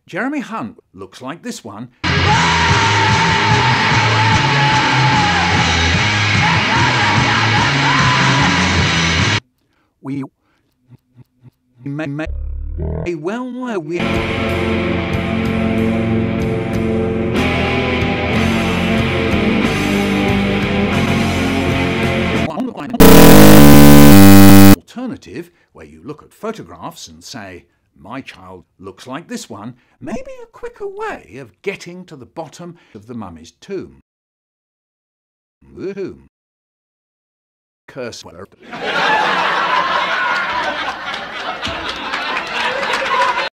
Jeremy Hunt looks like this one. We may well know we alternative, where you look at photographs and say, my child looks like this one, may be a quicker way of getting to the bottom of the mummy's tomb. Curse word.